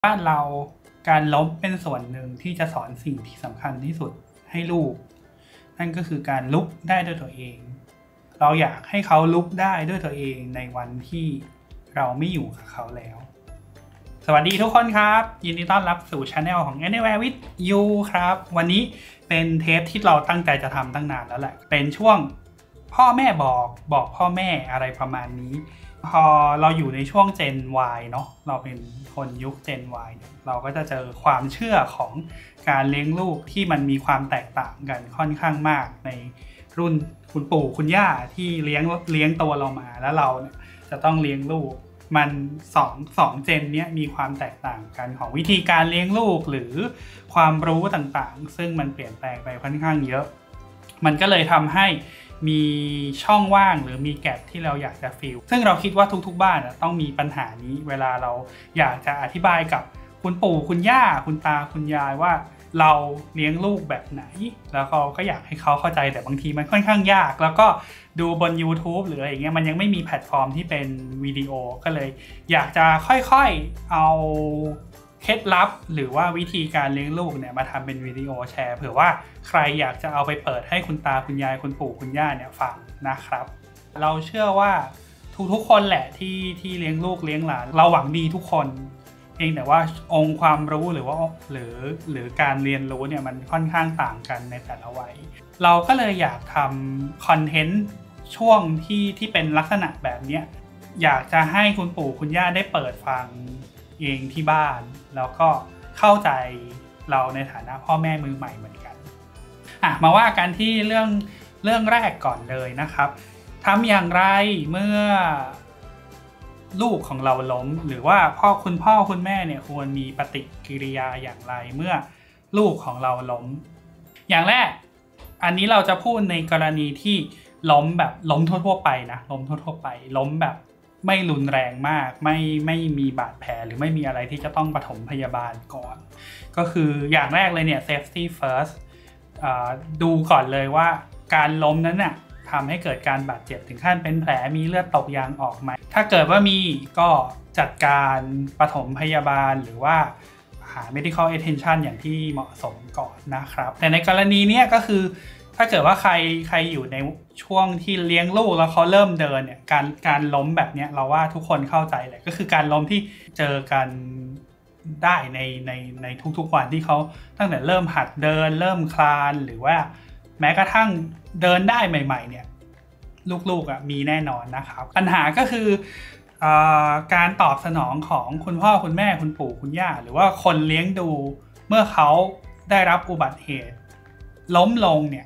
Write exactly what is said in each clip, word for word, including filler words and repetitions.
บ้านเราการล้มเป็นส่วนหนึ่งที่จะสอนสิ่งที่สำคัญที่สุดให้ลูกนั่นก็คือการลุกได้ด้วยตัวเองเราอยากให้เขาลุกได้ด้วยตัวเองในวันที่เราไม่อยู่กับเขาแล้วสวัสดีทุกคนครับยินดีต้อนรับสู่ Channel ของ Anywhere with You ครับวันนี้เป็นเทปที่เราตั้งใจจะทำตั้งนานแล้วแหละเป็นช่วงพ่อแม่บอกบอกพ่อแม่อะไรประมาณนี้พอเราอยู่ในช่วง Gen Y เนาะเราเป็นคนยุค Gen Y เราก็จะเจอความเชื่อของการเลี้ยงลูกที่มันมีความแตกต่างกันค่อนข้างมากในรุ่นคุณปู่คุณย่าที่เลี้ยงเลี้ยงตัวเรามาแล้วเราเนี่ยจะต้องเลี้ยงลูกมันสองสองเจนเนี้ยมีความแตกต่างกันของวิธีการเลี้ยงลูกหรือความรู้ต่างๆซึ่งมันเปลี่ยนแปลงไปค่อนข้างเยอะมันก็เลยทำให้มีช่องว่างหรือมีแกปที่เราอยากจะฟิลซึ่งเราคิดว่าทุกๆบ้านต้องมีปัญหานี้เวลาเราอยากจะอธิบายกับคุณปู่คุณย่าคุณตาคุณยายว่าเราเลี้ยงลูกแบบไหนแล้วเขาก็อยากให้เขาเข้าใจแต่บางทีมันค่อนข้างยากแล้วก็ดูบน YouTube หรืออะไรอย่างเงี้ยมันยังไม่มีแพลตฟอร์มที่เป็นวิดีโอก็เลยอยากจะค่อยๆเอาเคล็ดลับหรือว่าวิธีการเลี้ยงลูกเนี่ยมาทำเป็นวิดีโอแชร์เผื่อว่าใครอยากจะเอาไปเปิดให้คุณตาคุณยายคุณปู่คุณย่าเนี่ยฟังนะครับเราเชื่อว่าทุกๆคนแหละที่ที่เลี้ยงลูกเลี้ยงหลานเราหวังดีทุกคนเพียงแต่ว่าองค์ความรู้หรือว่าหรือหรือการเรียนรู้เนี่ยมันค่อนข้างต่างกันในแต่ละวัยเราก็เลยอยากทำคอนเทนต์ช่วงที่ที่เป็นลักษณะแบบนี้อยากจะให้คุณปู่คุณย่าได้เปิดฟังเองที่บ้านแล้วก็เข้าใจเราในฐานะพ่อแม่มือใหม่เหมือนกันอ่ะมาว่ากันที่เรื่องเรื่องแรกก่อนเลยนะครับทำอย่างไรเมื่อลูกของเราล้มหรือว่าพ่อคุณพ่อคุณแม่เนี่ยควรมีปฏิกิริยาอย่างไรเมื่อลูกของเราล้มอย่างแรกอันนี้เราจะพูดในกรณีที่ล้มแบบล้มทั่วๆไปนะล้มทั่วๆไปล้มแบบไม่รุนแรงมากไม่ไม่มีบาดแผลหรือไม่มีอะไรที่จะต้องปฐมพยาบาลก่อนก็คืออย่างแรกเลยเนี่ย safety first ดูก่อนเลยว่าการล้มนั้นน่ะทำให้เกิดการบาดเจ็บถึงขั้นเป็นแผลมีเลือดตกยางออกไหมถ้าเกิดว่ามีก็จัดการปฐมพยาบาลหรือว่าหา medical attention อย่างที่เหมาะสมก่อนนะครับแต่ในกรณีนี้ก็คือถ้าเกิดว่าใครใครอยู่ในช่วงที่เลี้ยงลูกแล้วเขาเริ่มเดินเนี่ยการการล้มแบบนี้เราว่าทุกคนเข้าใจเลยก็คือการล้มที่เจอกันได้ในในในทุกๆวันที่เขาตั้งแต่เริ่มหัดเดินเริ่มคลานหรือว่าแม้กระทั่งเดินได้ใหม่ๆเนี่ยลูกๆอ่ะมีแน่นอนนะครับปัญหาก็คือการตอบสนองของคุณพ่อคุณแม่คุณปู่คุณย่าหรือว่าคนเลี้ยงดูเมื่อเขาได้รับอุบัติเหตุล้มลงเนี่ย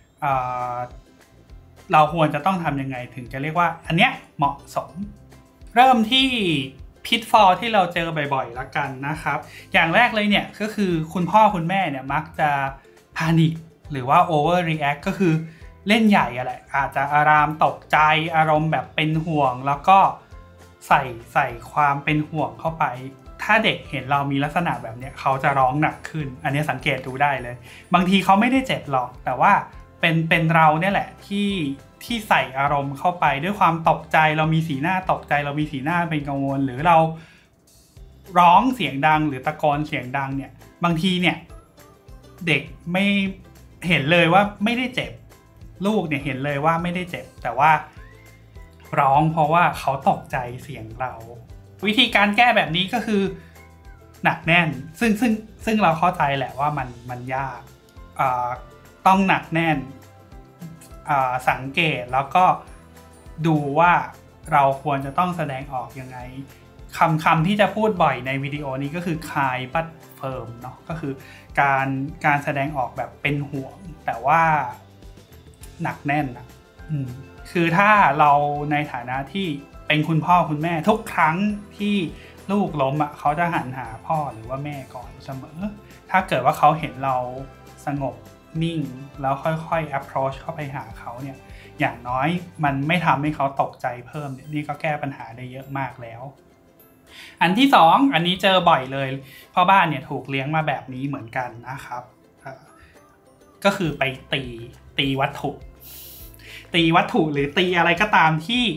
เราควรจะต้องทำยังไงถึงจะเรียกว่าอันเนี้ยเหมาะสมเริ่มที่พิทฟอลที่เราเจอบ่อยๆละกันนะครับอย่างแรกเลยเนี่ยก็คือคุณพ่อคุณแม่เนี่ยมักจะพานิคหรือว่า overreact ก็คือเล่นใหญ่อะไรอาจจะอารามตกใจอารมณ์แบบเป็นห่วงแล้วก็ใส่ใส่ความเป็นห่วงเข้าไปถ้าเด็กเห็นเรามีลักษณะแบบนี้เขาจะร้องหนักขึ้นอันนี้สังเกตดูได้เลยบางทีเขาไม่ได้เจ็บหรอกแต่ว่าเป็นเป็นเราเนี่ยแหละที่ที่ใส่อารมณ์เข้าไปด้วยความตกใจเรามีสีหน้าตกใจเรามีสีหน้าเป็นกังวลหรือเราร้องเสียงดังหรือตะโกนเสียงดังเนี่ยบางทีเนี่ยเด็กไม่เห็นเลยว่าไม่ได้เจ็บลูกเนี่ยเห็นเลยว่าไม่ได้เจ็บแต่ว่าร้องเพราะว่าเขาตกใจเสียงเราวิธีการแก้แบบนี้ก็คือหนักแน่นซึ่งซึ่งซึ่งเราเข้าใจแหละว่ามันมันยากต้องหนักแน่นสังเกตแล้วก็ดูว่าเราควรจะต้องแสดงออกยังไงคำคำที่จะพูดบ่อยในวิดีโอนี้ก็คือ kind but firm เนาะก็คือการการแสดงออกแบบเป็นห่วงแต่ว่าหนักแน่นนะคือถ้าเราในฐานะที่เป็นคุณพ่อคุณแม่ทุกครั้งที่ลูกล้มอ่ะเขาจะหันหาพ่อหรือว่าแม่ก่อนเสมอถ้าเกิดว่าเขาเห็นเราสงบนิ่งแล้วค่อยๆ approach เข้าไปหาเขาเนี่ยอย่างน้อยมันไม่ทำให้เขาตกใจเพิ่มนี่ก็แก้ปัญหาได้เยอะมากแล้วอันที่สองอันนี้เจอบ่อยเลยพ่อบ้านเนี่ยถูกเลี้ยงมาแบบนี้เหมือนกันนะครับก็คือไปตีตีวัตถุตีวัตถุหรือตีอะไรก็ตามที่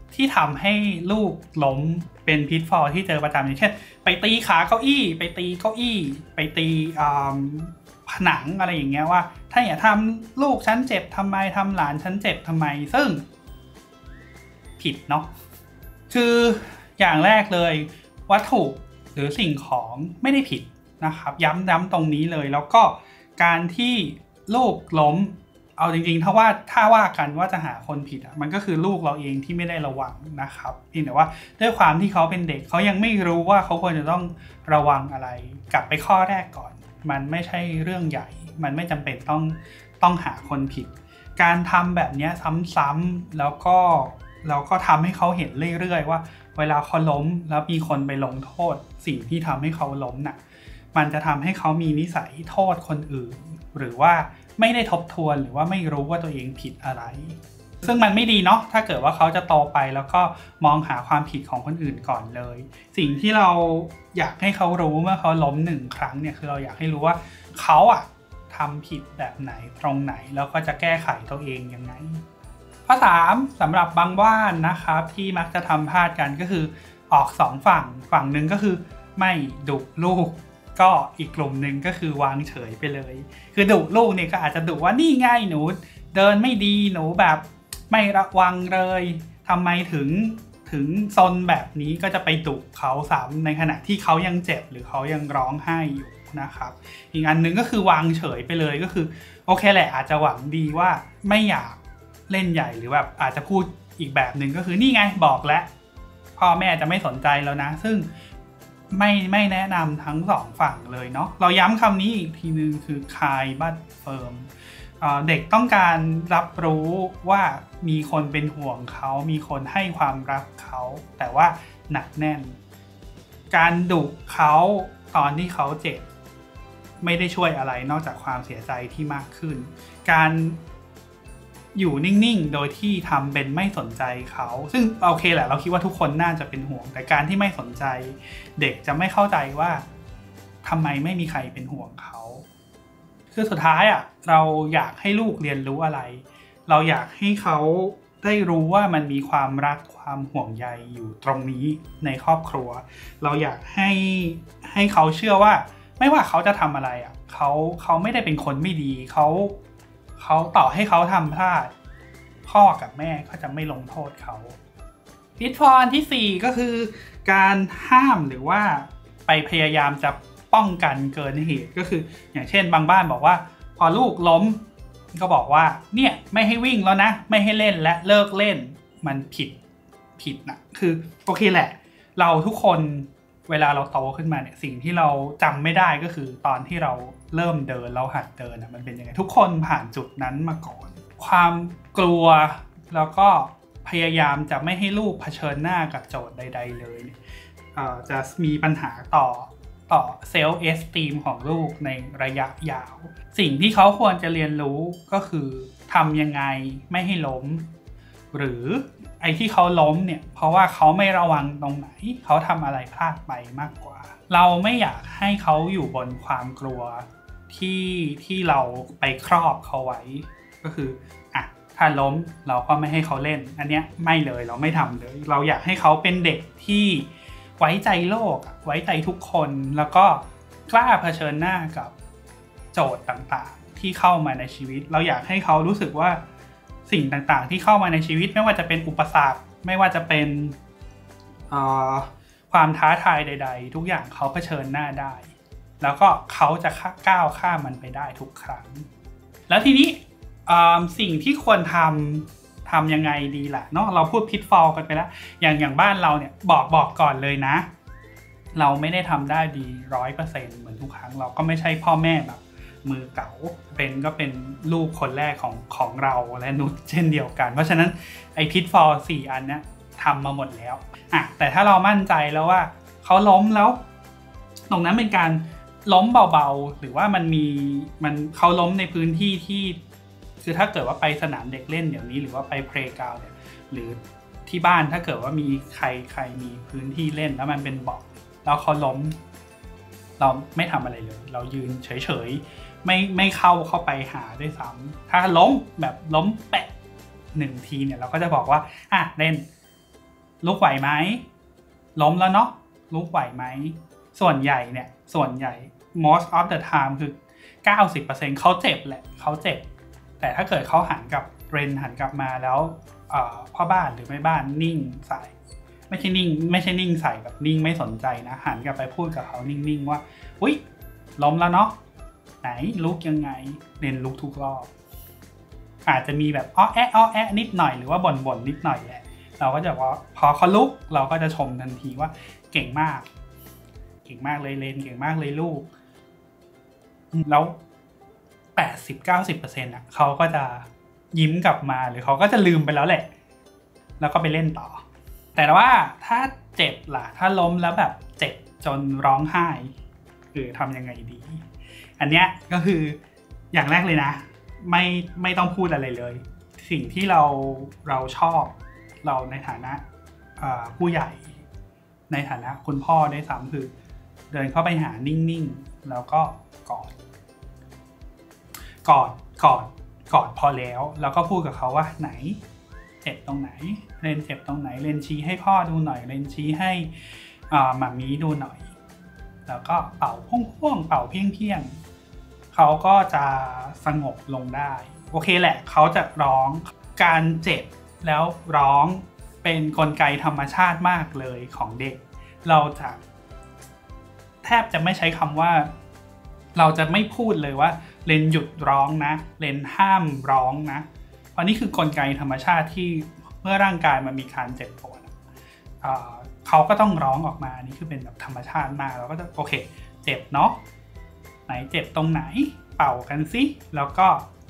ที่ทำให้ลูกล้มเป็นพิทฟอลที่เจอประจำอย่างเช่นไปตีขาเก้าอี้ไปตีเก้าอี้ไปตีผนังอะไรอย่างเงี้ยว่าถ้าอย่าทำลูกฉันเจ็บทำไมทำหลานฉันเจ็บทำไมซึ่งผิดเนาะคืออย่างแรกเลยวัตถุหรือสิ่งของไม่ได้ผิดนะครับย้ำย้ำตรงนี้เลยแล้วก็การที่ลูกล้มเอาจริงๆถ้าว่าถ้าว่ากันว่าจะหาคนผิดอ่ะมันก็คือลูกเราเองที่ไม่ได้ระวังนะครับเพียงแต่ว่าด้วยความที่เขาเป็นเด็กเขายังไม่รู้ว่าเขาควรจะต้องระวังอะไรกลับไปข้อแรกก่อนมันไม่ใช่เรื่องใหญ่มันไม่จำเป็นต้องต้องหาคนผิดการทำแบบนี้ซ้ำๆแล้วก็เราก็ทำให้เขาเห็นเรื่อยๆว่าเวลาเขาล้มแล้วมีคนไปลงโทษสิ่งที่ทำให้เขาล้มน่ะมันจะทำให้เขามีนิสัยโทษคนอื่นหรือว่าไม่ได้ทบทวนหรือว่าไม่รู้ว่าตัวเองผิดอะไรซึ่งมันไม่ดีเนาะถ้าเกิดว่าเขาจะโตไปแล้วก็มองหาความผิดของคนอื่นก่อนเลยสิ่งที่เราอยากให้เขารู้เมื่อเขาล้มหนึ่งครั้งเนี่ยคือเราอยากให้รู้ว่าเขาอะทำผิดแบบไหนตรงไหนแล้วก็จะแก้ไขตัวเองยังไงข้อสามสำหรับบางบ้านนะครับที่มักจะทำพลาดกันก็คือออกสองฝั่งฝั่งหนึ่งก็คือไม่ดุลูกก็อีกกลุ่มหนึ่งก็คือวางเฉยไปเลยคือดุลูกเนี่ยก็อาจจะดุว่านี่ไงหนูเดินไม่ดีหนูแบบไม่ระวังเลยทำไมถึงถึงซนแบบนี้ก็จะไปดุเขาซ้ำในขณะที่เขายังเจ็บหรือเขายังร้องไห้อยู่นะครับอีกอันหนึ่งก็คือวางเฉยไปเลยก็คือโอเคแหละอาจจะหวังดีว่าไม่อยากเล่นใหญ่หรือแบบอาจจะพูดอีกแบบหนึ่งก็คือนี่ไงบอกแล้วพ่อแม่จะไม่สนใจแล้วนะซึ่งไม่ไม่แนะนำทั้งสองฝั่งเลยเนาะเราย้ำคำนี้อีกทีนึงคือคายบัตเฟิร์มเด็กต้องการรับรู้ว่ามีคนเป็นห่วงเขามีคนให้ความรักเขาแต่ว่าหนักแน่นการดุเขาตอนที่เขาเจ็บไม่ได้ช่วยอะไรนอกจากความเสียใจที่มากขึ้นการอยู่นิ่งๆโดยที่ทำเป็นไม่สนใจเขาซึ่งโอเคแหละเราคิดว่าทุกคนน่าจะเป็นห่วงแต่การที่ไม่สนใจเด็กจะไม่เข้าใจว่าทำไมไม่มีใครเป็นห่วงเขาคือสุดท้ายอ่ะเราอยากให้ลูกเรียนรู้อะไรเราอยากให้เขาได้รู้ว่ามันมีความรักความห่วงใยอยู่ตรงนี้ในครอบครัวเราอยากให้ให้เขาเชื่อว่าไม่ว่าเขาจะทำอะไรอ่ะเขาเขาไม่ได้เป็นคนไม่ดีเขาเขาต่อให้เขาทำพลาดพ่อกับแม่ก็จะไม่ลงโทษเขาพิทฟอลที่สี่ก็คือการห้ามหรือว่าไปพยายามจะป้องกันเกินเหตุก็คืออย่างเช่นบางบ้านบอกว่าพอลูกล้มก็บอกว่าเนี่ยไม่ให้วิ่งแล้วนะไม่ให้เล่นและเลิกเล่นมันผิดผิดนะคือโอเคแหละเราทุกคนเวลาเราโตขึ้นมาเนี่ยสิ่งที่เราจำไม่ได้ก็คือตอนที่เราเริ่มเดินเราหัดเดินนะมันเป็นยังไงทุกคนผ่านจุดนั้นมาก่อนความกลัวแล้วก็พยายามจะไม่ให้ลูกเผชิญหน้ากับโจทย์ใดๆเลยจะมีปัญหาต่อต่อเซลฟ์เอสตีมของลูกในระยะยาวสิ่งที่เขาควรจะเรียนรู้ก็คือทำยังไงไม่ให้ล้มหรือไอ้ที่เขาล้มเนี่ยเพราะว่าเขาไม่ระวังตรงไหนเขาทำอะไรพลาดไปมากกว่าเราไม่อยากให้เขาอยู่บนความกลัวที่ที่เราไปครอบเขาไว้ก็คืออ่ะถ้าล้มเราก็ไม่ให้เขาเล่นอันเนี้ยไม่เลยเราไม่ทำเลยเราอยากให้เขาเป็นเด็กที่ไว้ใจโลกไว้ใจทุกคนแล้วก็กล้าเผชิญหน้ากับโจทย์ต่างๆที่เข้ามาในชีวิตเราอยากให้เขารู้สึกว่าสิ่งต่างๆที่เข้ามาในชีวิตไม่ว่าจะเป็นอุปสรรคไม่ว่าจะเป็นความท้าทายใดๆทุกอย่างเขาเผชิญหน้าได้แล้วก็เขาจะก้าวข้ามมันไปได้ทุกครั้งแล้วทีนี้สิ่งที่ควรทำทำยังไงดีล่ะเนาะเราพูดพิทฟอลกันไปแล้วอย่างอย่างบ้านเราเนี่ยบอกบอกก่อนเลยนะเราไม่ได้ทำได้ดี ร้อยเปอร์เซ็นต์ เหมือนทุกครั้งเราก็ไม่ใช่พ่อแม่แบบมือเก๋าเป็นก็เป็นลูกคนแรกของของเราและนุชเช่นเดียวกันเพราะฉะนั้นไอ้พิทฟอลสี่อันเนี้ยทำมาหมดแล้วอ่ะแต่ถ้าเรามั่นใจแล้วว่าเขาล้มแล้วตรงนั้นเป็นการล้มเบาๆหรือว่ามันมีมันเขาล้มในพื้นที่ที่คือถ้าเกิดว่าไปสนามเด็กเล่นเดี๋ยวนี้หรือว่าไปเพลย์กราวด์เนี่ยหรือที่บ้านถ้าเกิดว่ามีใครใครมีพื้นที่เล่นแล้วมันเป็นเบาะแล้วเขาล้มเราไม่ทำอะไรเลยเรายืนเฉยๆไม่ไม่เข้าเข้าไปหาด้วยซ้ำถ้าล้มแบบล้มแปะหนึ่งทีเนี่ยเราก็จะบอกว่าอ่ะเล่นลุกไหวไหมล้มแล้วเนาะลุกไหวไหมส่วนใหญ่เนี่ยส่วนใหญ่ most of the time คือ เก้าสิบเปอร์เซ็นต์ เขาเจ็บแหละเขาเจ็บแต่ถ้าเกิดเขาหันกับเรนหันกลับมาแล้วพ่อบ้านหรือแม่บ้านนิ่งใส่ไม่ใช่นิ่งไม่ใช่นิ่งใส่แบบนิ่งไม่สนใจนะหันกลับไปพูดกับเขานิ่งๆว่าอุ๊ยล้มแล้วเนาะไหนลุกยังไงเรนลุกทุกรอบอาจจะมีแบบอ้อแอะอ้อแอะนิดหน่อยหรือว่าบ่นๆนิดหน่อยแหละเราก็จะว่าพอเขาลุกเราก็จะชมทันทีว่าเก่งมากเก่งมากเลยเรนเก่งมากเลยลูกแล้ว แปดสิบถึงเก้าสิบเปอร์เซ็นต์ อ่ะเขาก็จะยิ้มกลับมาหรือเขาก็จะลืมไปแล้วแหละแล้วก็ไปเล่นต่อแต่ว่าถ้าเจ็บล่ะถ้าล้มแล้วแบบเจ็บจนร้องไห้คือทำยังไงดีอันเนี้ยก็คืออย่างแรกเลยนะไม่ไม่ต้องพูดอะไรเลยสิ่งที่เราเราชอบเราในฐานะผู้ใหญ่ในฐานะคุณพ่อได้ซ้ำคือเดินเข้าไปหานิ่งๆแล้วก็กอดกอดกอดกอดพอแล้วแล้วก็พูดกับเขาว่าไหนเจ็บตรงไหนเรนเจ็บตรงไหนเรนชี้ให้พ่อดูหน่อยเรนชี้ให้หม่ามีดูหน่อยแล้วก็เป่าพ่วงๆเป่าเพียงๆเขาก็จะสงบลงได้โอเคแหละเขาจะร้องการเจ็บแล้วร้องเป็นกลไกธรรมชาติมากเลยของเด็กเราจะแทบจะไม่ใช้คำว่าเราจะไม่พูดเลยว่าเรนหยุดร้องนะเรนห้ามร้องนะเพราะนี่คือกลไกธรรมชาติที่เมื่อร่างกายมันมีการเจ็บปวดเขาก็ต้องร้องออกมานี่คือเป็นแบบธรรมชาติมากเราก็จะโอเคเจ็บเนาะไหนเจ็บตรงไหนเป่ากันสิแล้วก็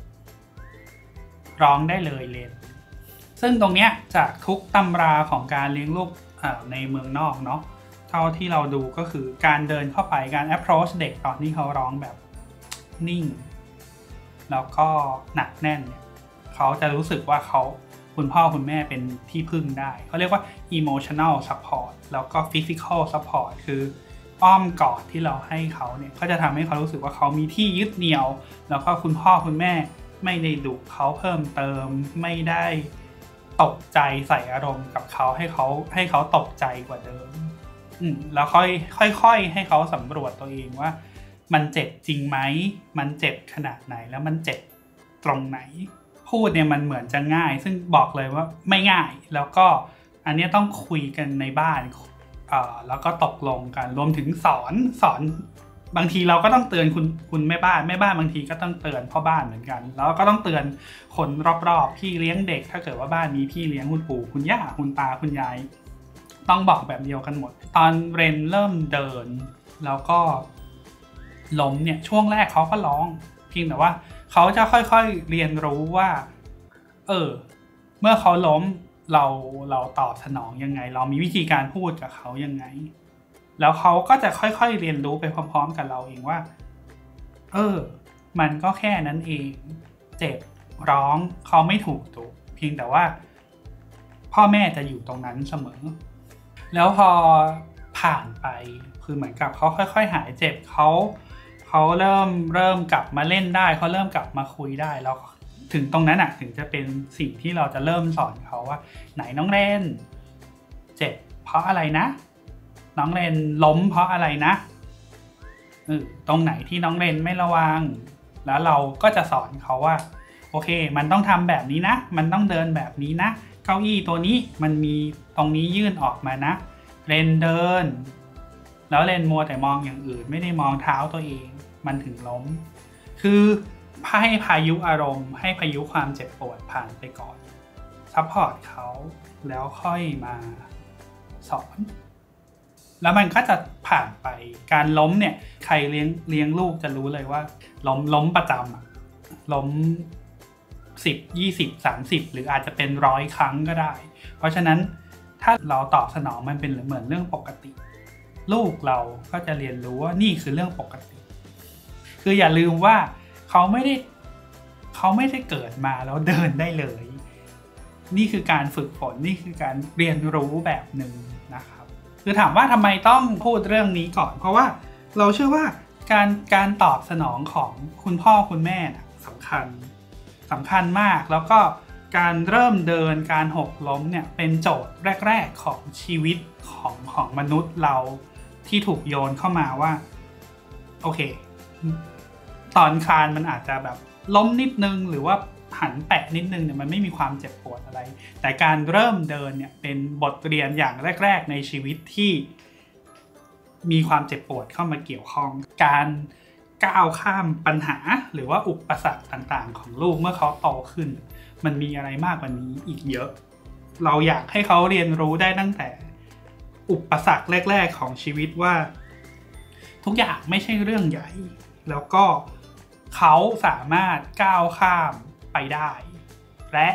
ร้องได้เลยเรนซึ่งตรงเนี้ยจากทุกตำราของการเลี้ยงลูกในเมืองนอกเนาะเท่าที่เราดูก็คือการเดินเข้าไปการ approach เด็กตอนที่เขาร้องแบบนิ่งแล้วก็หนักแน่นเนี่ยเขาจะรู้สึกว่าเขาคุณพ่อคุณแม่เป็นที่พึ่งได้เขาเรียกว่า emotional support แล้วก็ physical support คืออ้อมกอดที่เราให้เขาเนี่ยก็จะทำให้เขารู้สึกว่าเขามีที่ยึดเหนี่ยวแล้วก็คุณพ่อคุณแม่ไม่ได้ดุเขาเพิ่มเติมไม่ได้ตกใจใส่อารมณ์กับเขาให้เขาให้เขาตกใจกว่าเดิมอืมแล้วค่อยค่อยๆให้เขาสำรวจตัวเองว่ามันเจ็บจริงไหมมันเจ็บขนาดไหนแล้วมันเจ็บตรงไหนพูดเนี่ยมันเหมือนจะง่ายซึ่งบอกเลยว่าไม่ง่ายแล้วก็อันนี้ต้องคุยกันในบ้านเอ่อแล้วก็ตกลงกันรวมถึงสอนสอนบางทีเราก็ต้องเตือนคุณคุณแม่บ้านแม่บ้านบางทีก็ต้องเตือนพ่อบ้านเหมือนกันแล้วก็ต้องเตือนคนรอบๆพี่เลี้ยงเด็กถ้าเกิดว่าบ้านมีพี่เลี้ยงคุณปู่คุณย่าคุณตาคุณยายต้องบอกแบบเดียวกันหมดตอนเรนเริ่มเดินแล้วก็ล้มเนี่ยช่วงแรกเขาก็ร้องเพียงแต่ว่าเขาจะค่อยๆเรียนรู้ว่าเออเมื่อเขาล้มเราเราตอบสนองยังไงเรามีวิธีการพูดกับเขายังไงแล้วเขาก็จะค่อยๆเรียนรู้ไปพร้อมๆกับเราเองว่าเออมันก็แค่นั้นเองเจ็บร้องเขาไม่ถูกตุกเพียงแต่ว่าพ่อแม่จะอยู่ตรงนั้นเสมอแล้วพอผ่านไปคือเหมือนกับเขาค่อยๆหายเจ็บเขาเขาเริ่มเริ่มกลับมาเล่นได้เขาเริ่มกลับมาคุยได้แล้วถึงตรงนั้นอ่ะถึงจะเป็นสิ่งที่เราจะเริ่มสอนเขาว่าไหนน้องเรนเจ็บเพราะอะไรนะน้องเรนล้มเพราะอะไรนะเออตรงไหนที่น้องเรนไม่ระวังแล้วเราก็จะสอนเขาว่าโอเคมันต้องทำแบบนี้นะมันต้องเดินแบบนี้นะเก้าอี้ตัวนี้มันมีตรงนี้ยื่นออกมานะเรนเดินแล้วเรนมัวแต่มองอย่างอื่นไม่ได้มองเท้าตัวเองมันถึงล้มคือให้พายุอารมณ์ให้พายุความเจ็บปวดผ่านไปก่อนซัพพอร์ตเขาแล้วค่อยมาสอนแล้วมันก็จะผ่านไปการล้มเนี่ยใครเลี้ยงเลี้ยงลูกจะรู้เลยว่าล้มล้มประจำอะล้มสิบ ยี่สิบ สามสิบหรืออาจจะเป็นร้อยครั้งก็ได้เพราะฉะนั้นถ้าเราตอบสนองมันเป็นเหมือนเรื่องปกติลูกเราก็จะเรียนรู้ว่านี่คือเรื่องปกติคืออย่าลืมว่าเขาไม่ได้เขาไม่ได้เกิดมาแล้วเดินได้เลยนี่คือการฝึกฝนนี่คือการเรียนรู้แบบหนึ่งนะครับคือถามว่าทำไมต้องพูดเรื่องนี้ก่อนเพราะว่าเราเชื่อว่าการการตอบสนองของคุณพ่อคุณแม่นะสำคัญสำคัญมากแล้วก็การเริ่มเดินการหกล้มเนี่ยเป็นโจทย์แรกๆของชีวิตของของมนุษย์เราที่ถูกโยนเข้ามาว่าโอเคตอนคลานมันอาจจะแบบล้มนิดนึงหรือว่าหันแปะนิดนึงเนี่ยมันไม่มีความเจ็บปวดอะไรแต่การเริ่มเดินเนี่ยเป็นบทเรียนอย่างแรกๆในชีวิตที่มีความเจ็บปวดเข้ามาเกี่ยวข้องการก้าวข้ามปัญหาหรือว่าอุปสรรคต่างๆของลูกเมื่อเขาโตขึ้นมันมีอะไรมากกว่านี้อีกเยอะเราอยากให้เขาเรียนรู้ได้ตั้งแต่อุปสรรคแรกๆของชีวิตว่าทุกอย่างไม่ใช่เรื่องใหญ่แล้วก็เขาสามารถก้าวข้ามไปได้และ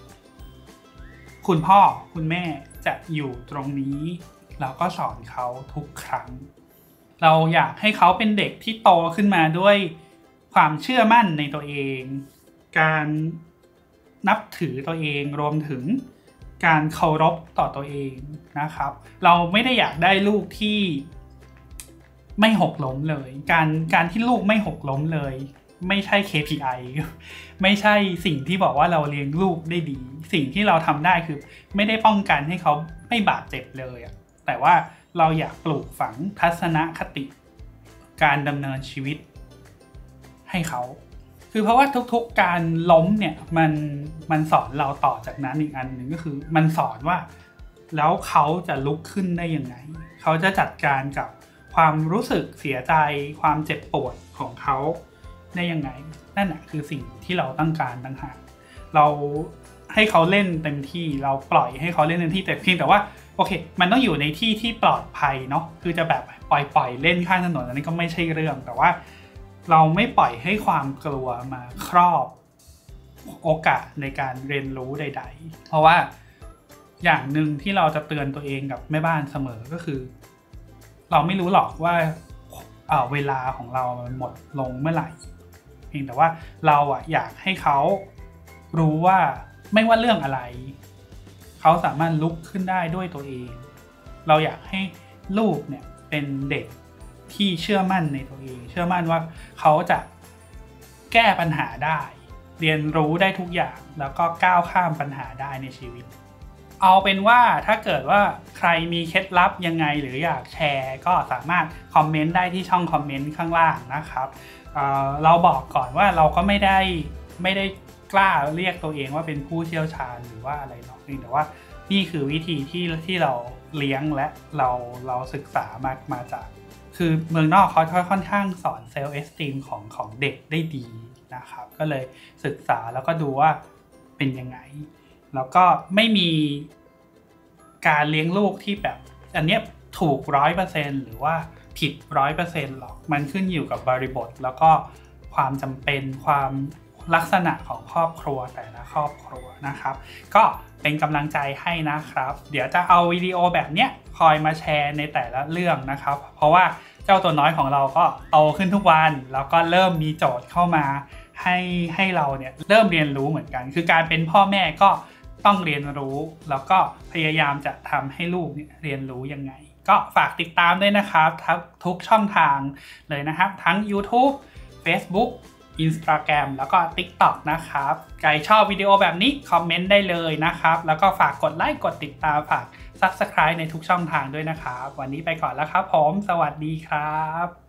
คุณพ่อคุณแม่จะอยู่ตรงนี้แล้วก็สอนเขาทุกครั้งเราอยากให้เขาเป็นเด็กที่โตขึ้นมาด้วยความเชื่อมั่นในตัวเองการนับถือตัวเองรวมถึงการเคารพต่อตัวเองนะครับเราไม่ได้อยากได้ลูกที่ไม่หกล้มเลยการการที่ลูกไม่หกล้มเลยไม่ใช่ เค พี ไอ ไม่ใช่สิ่งที่บอกว่าเราเลี้ยงลูกได้ดีสิ่งที่เราทำได้คือไม่ได้ป้องกันให้เขาไม่บาดเจ็บเลยอะแต่ว่าเราอยากปลูกฝังทัศนคติการดำเนินชีวิตให้เขาคือเพราะว่าทุกๆการล้มเนี่ยมันมันสอนเราต่อจากนั้นอีกอันหนึ่งก็คือมันสอนว่าแล้วเขาจะลุกขึ้นได้ยังไงเขาจะจัดการกับความรู้สึกเสียใจความเจ็บปวดของเขาได้ยังไงนั่นแหละคือสิ่งที่เราต้องการต่างหากเราให้เขาเล่นเต็มที่เราปล่อยให้เขาเล่นเต็มที่แต่เพียงแต่ว่าโอเคมันต้องอยู่ในที่ที่ปลอดภัยเนาะคือจะแบบปล่อยปล่อยเล่นข้างถนนอันนี้ก็ไม่ใช่เรื่องแต่ว่าเราไม่ปล่อยให้ความกลัวมาครอบโอกาสในการเรียนรู้ใดๆเพราะว่าอย่างหนึ่งที่เราจะเตือนตัวเองกับแม่บ้านเสมอก็คือเราไม่รู้หรอกว่าเอ่อเวลาของเรามันหมดลงเมื่อไหร่เพียงแต่ว่าเราอ่ะอยากให้เขารู้ว่าไม่ว่าเรื่องอะไรเขาสามารถลุกขึ้นได้ด้วยตัวเองเราอยากให้ลูกเนี่ยเป็นเด็กที่เชื่อมั่นในตัวเองเชื่อมั่นว่าเขาจะแก้ปัญหาได้เรียนรู้ได้ทุกอย่างแล้วก็ก้าวข้ามปัญหาได้ในชีวิตเอาเป็นว่าถ้าเกิดว่าใครมีเคล็ดลับยังไงหรืออยากแชร์ก็สามารถคอมเมนต์ได้ที่ช่องคอมเมนต์ข้างล่างนะครับ เอ่อ เราบอกก่อนว่าเราก็ไม่ได้ไม่ได้กล้าเรียกตัวเองว่าเป็นผู้เชี่ยวชาญหรือว่าอะไรหรอกแต่ว่านี่คือวิธีที่ที่เราเลี้ยงและเราเราศึกษามามาจากคือเมืองนอกเขาค่อนข้างสอนเซลฟ์เอสตีมของของเด็กได้ดีนะครับก็เลยศึกษาแล้วก็ดูว่าเป็นยังไงแล้วก็ไม่มีการเลี้ยงลูกที่แบบอันเนี้ยถูก ร้อยเปอร์เซ็นต์ หรือว่าผิด ร้อยเปอร์เซ็นต์ หรอกมันขึ้นอยู่กับบริบทแล้วก็ความจำเป็นความลักษณะของครอบครัวแต่ละครอบครัวนะครับก็เป็นกำลังใจให้นะครับเดี๋ยวจะเอาวิดีโอแบบเนี้ยคอยมาแชร์ในแต่ละเรื่องนะครับเพราะว่าเจ้าตัวน้อยของเราก็โตขึ้นทุกวันแล้วก็เริ่มมีโจทย์เข้ามาให้ให้เราเนี่ยเริ่มเรียนรู้เหมือนกันคือการเป็นพ่อแม่ก็ต้องเรียนรู้แล้วก็พยายามจะทำให้ลูกเนี่ยเรียนรู้ยังไงก็ฝากติดตามด้วยนะครับทั้งทุกช่องทางเลยนะครับทั้ง YouTube Facebook Instagram แล้วก็ TikTok นะครับใครชอบวิดีโอแบบนี้คอมเมนต์ได้เลยนะครับแล้วก็ฝากกดไลค์กดติดตามฝาก Subscribe ในทุกช่องทางด้วยนะครับวันนี้ไปก่อนแล้วครับผมสวัสดีครับ